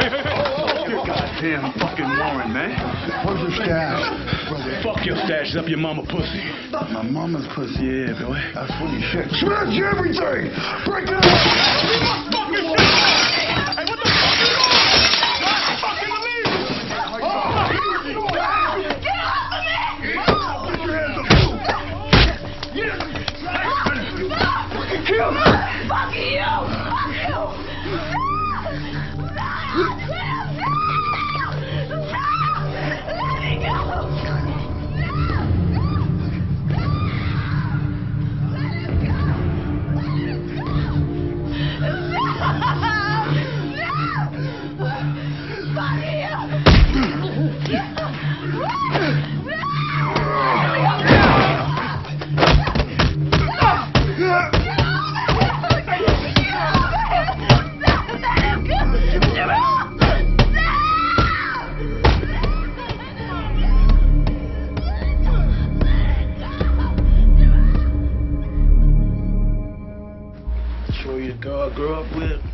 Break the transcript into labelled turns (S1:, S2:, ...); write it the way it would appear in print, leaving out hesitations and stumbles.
S1: Goddamn fucking Warren, man.
S2: Where's your stash?
S1: Fuck your stash. It's up your mama pussy.
S2: My mama's pussy.
S1: Yeah, boy.
S2: That's funny shit. Smash everything! Break it up!
S1: Hey, what the fuck are you doing? Fucking leave! Kill him!
S3: Fuck you! Fuck you! Let me go!
S1: Show you the girl I grew up with.